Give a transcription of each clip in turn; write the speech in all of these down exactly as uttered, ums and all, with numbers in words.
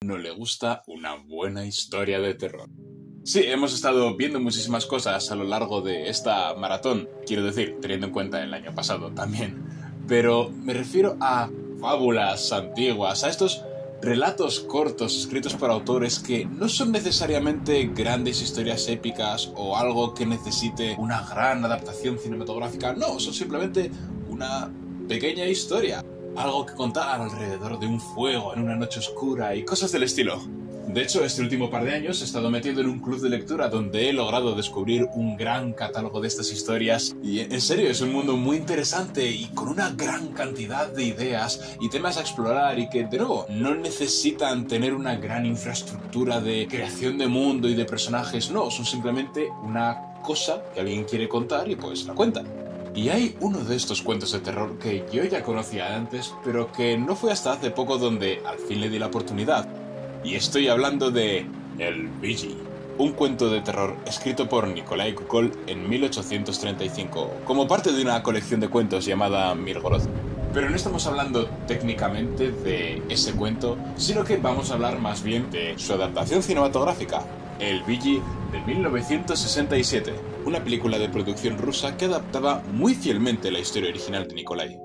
no le gusta una buena historia de terror. Sí, hemos estado viendo muchísimas cosas a lo largo de esta maratón, quiero decir, teniendo en cuenta el año pasado también, pero me refiero a fábulas antiguas, a estos relatos cortos escritos por autores que no son necesariamente grandes historias épicas o algo que necesite una gran adaptación cinematográfica, no, son simplemente una pequeña historia, algo que contar alrededor de un fuego en una noche oscura y cosas del estilo. De hecho, este último par de años he estado metido en un club de lectura donde he logrado descubrir un gran catálogo de estas historias y en serio es un mundo muy interesante y con una gran cantidad de ideas y temas a explorar y que, de nuevo, no necesitan tener una gran infraestructura de creación de mundo y de personajes, no, son simplemente una cosa que alguien quiere contar y pues la cuenta. Y hay uno de estos cuentos de terror que yo ya conocía antes, pero que no fue hasta hace poco donde al fin le di la oportunidad. Y estoy hablando de El Vigil, un cuento de terror escrito por Nikolai Gogol en mil ochocientos treinta y cinco, como parte de una colección de cuentos llamada Mirgorod. Pero no estamos hablando técnicamente de ese cuento, sino que vamos a hablar más bien de su adaptación cinematográfica, El Vigil de mil novecientos sesenta y siete, una película de producción rusa que adaptaba muy fielmente la historia original de Nikolai.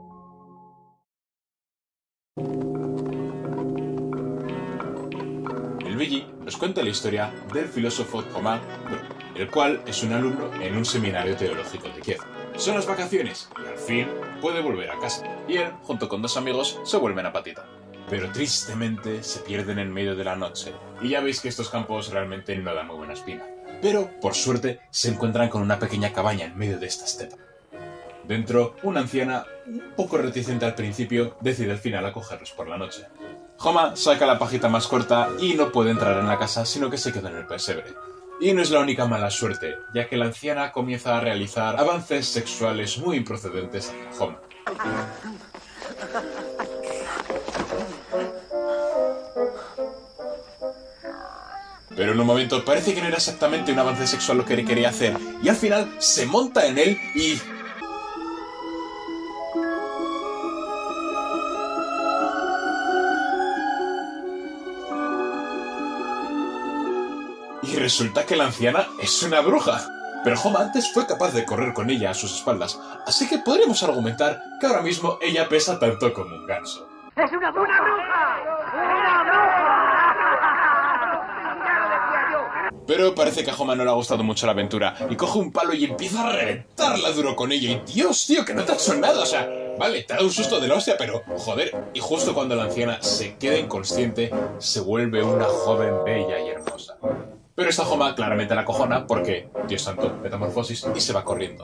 El Vigil nos cuenta la historia del filósofo Tomás, el cual es un alumno en un seminario teológico de Kiev. Son las vacaciones y al fin puede volver a casa, y él, junto con dos amigos, se vuelven a patita. Pero tristemente se pierden en medio de la noche, y ya veis que estos campos realmente no dan muy buena espina. Pero, por suerte, se encuentran con una pequeña cabaña en medio de esta estepa. Dentro, una anciana, un poco reticente al principio, decide al final acogerlos por la noche. Homa saca la pajita más corta y no puede entrar en la casa, sino que se queda en el pesebre. Y no es la única mala suerte, ya que la anciana comienza a realizar avances sexuales muy improcedentes hacia Homa. Pero en un momento parece que no era exactamente un avance sexual lo que quería hacer, y al final se monta en él y... Y resulta que la anciana es una bruja. Pero Homa antes fue capaz de correr con ella a sus espaldas, así que podríamos argumentar que ahora mismo ella pesa tanto como un ganso. ¡Es una bruja! ¡Una bruja! ¡Una bruja! Pero parece que a Homa no le ha gustado mucho la aventura, y coge un palo y empieza a reventarla duro con ello. Y Dios, tío, que no te ha hecho nada, o sea, vale, te ha dado un susto de la hostia, pero joder. Y justo cuando la anciana se queda inconsciente, se vuelve una joven bella y hermosa. Pero esta Homa claramente la cojona porque, Dios santo, metamorfosis, y se va corriendo.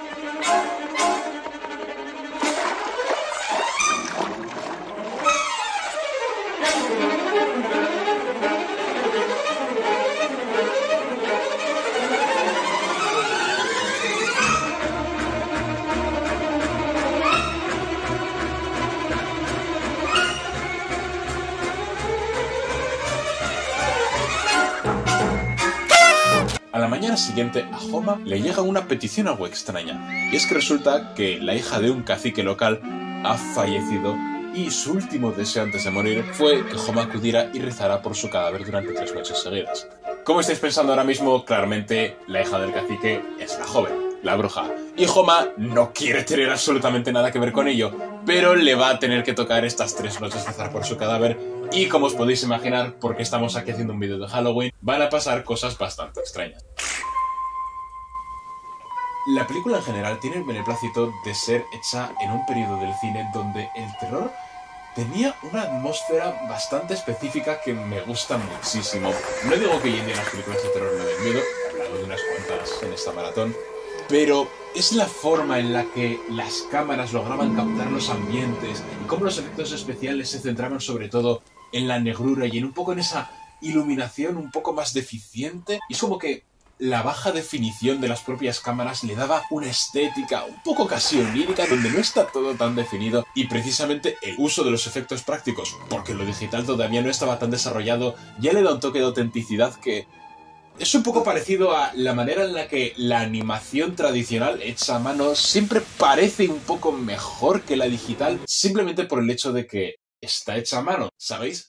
A la mañana siguiente a Homa le llega una petición algo extraña, y es que resulta que la hija de un cacique local ha fallecido y su último deseo antes de morir fue que Homa acudiera y rezara por su cadáver durante tres noches seguidas. Como estáis pensando ahora mismo, claramente la hija del cacique es la joven, la bruja, y Homa no quiere tener absolutamente nada que ver con ello, pero le va a tener que tocar estas tres noches rezar por su cadáver. Y como os podéis imaginar, porque estamos aquí haciendo un vídeo de Halloween, van a pasar cosas bastante extrañas. La película en general tiene el beneplácito de ser hecha en un periodo del cine donde el terror tenía una atmósfera bastante específica que me gusta muchísimo. No digo que hoy en día las películas de terror no den miedo, he hablado de unas cuantas en esta maratón, pero es la forma en la que las cámaras lograban captar los ambientes y cómo los efectos especiales se centraban sobre todo en la negrura y en un poco en esa iluminación un poco más deficiente. Y es como que la baja definición de las propias cámaras le daba una estética un poco casi onírica donde no está todo tan definido, y precisamente el uso de los efectos prácticos, porque lo digital todavía no estaba tan desarrollado, ya le da un toque de autenticidad que es un poco parecido a la manera en la que la animación tradicional hecha a mano siempre parece un poco mejor que la digital, simplemente por el hecho de que está hecha a mano, ¿sabéis?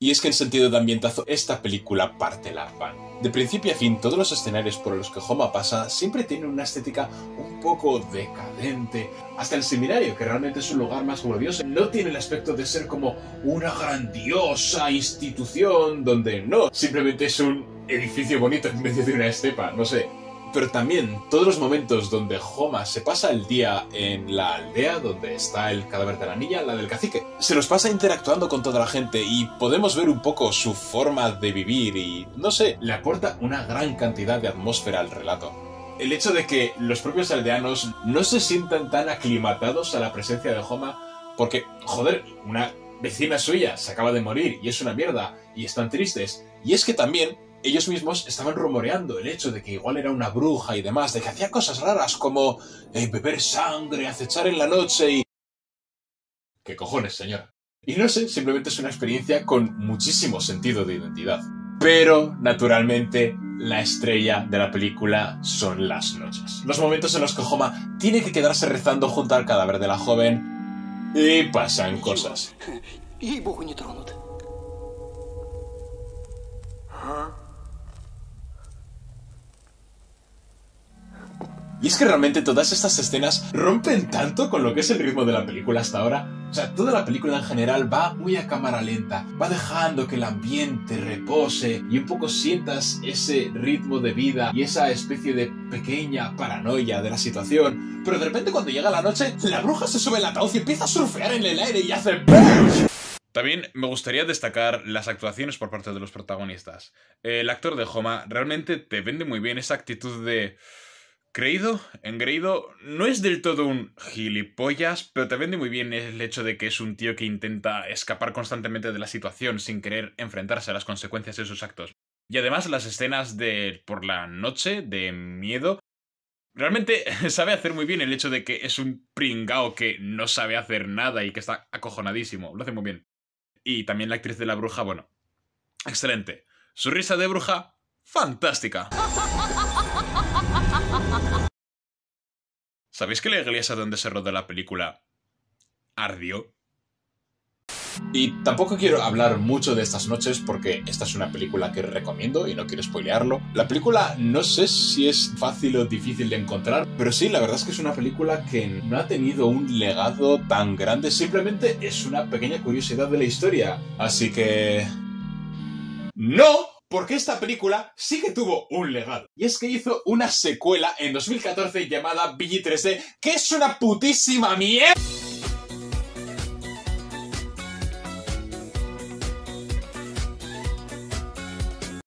Y es que en sentido de ambientazo, esta película parte la pan. De principio a fin, todos los escenarios por los que Homa pasa siempre tienen una estética un poco decadente. Hasta el seminario, que realmente es un lugar más glorioso, no tiene el aspecto de ser como una grandiosa institución donde no, simplemente es un edificio bonito en medio de una estepa, no sé. Pero también todos los momentos donde Homa se pasa el día en la aldea donde está el cadáver de la niña, la del cacique, se los pasa interactuando con toda la gente y podemos ver un poco su forma de vivir y, no sé, le aporta una gran cantidad de atmósfera al relato. El hecho de que los propios aldeanos no se sientan tan aclimatados a la presencia de Homa porque, joder, una vecina suya se acaba de morir y es una mierda y están tristes. Y es que también ellos mismos estaban rumoreando el hecho de que igual era una bruja y demás, de que hacía cosas raras como eh, beber sangre, acechar en la noche y... ¿Qué cojones, señora? Y no sé, simplemente es una experiencia con muchísimo sentido de identidad. Pero, naturalmente, la estrella de la película son las noches. Los momentos en los que Homa tiene que quedarse rezando junto al cadáver de la joven y pasan cosas. Y es que realmente todas estas escenas rompen tanto con lo que es el ritmo de la película hasta ahora. O sea, toda la película en general va muy a cámara lenta, va dejando que el ambiente repose y un poco sientas ese ritmo de vida y esa especie de pequeña paranoia de la situación. Pero de repente cuando llega la noche, la bruja se sube al ataúd y empieza a surfear en el aire y hace ¡BAM! También me gustaría destacar las actuaciones por parte de los protagonistas. El actor de Homa realmente te vende muy bien esa actitud de... creído, engreído, no es del todo un gilipollas, pero te vende muy bien el hecho de que es un tío que intenta escapar constantemente de la situación sin querer enfrentarse a las consecuencias de sus actos. Y además las escenas de por la noche, de miedo, realmente sabe hacer muy bien el hecho de que es un pringao que no sabe hacer nada y que está acojonadísimo, lo hace muy bien. Y también la actriz de la bruja, bueno, excelente. Su risa de bruja, fantástica. ¿Sabéis que la iglesia donde se rodó la película ardió? Y tampoco quiero hablar mucho de estas noches porque esta es una película que recomiendo y no quiero spoilearlo. La película no sé si es fácil o difícil de encontrar, pero sí, la verdad es que es una película que no ha tenido un legado tan grande, simplemente es una pequeña curiosidad de la historia. Así que... ¡no! Porque esta película sí que tuvo un legado. Y es que hizo una secuela en dos mil catorce llamada Billy tres D, que es una putísima mierda.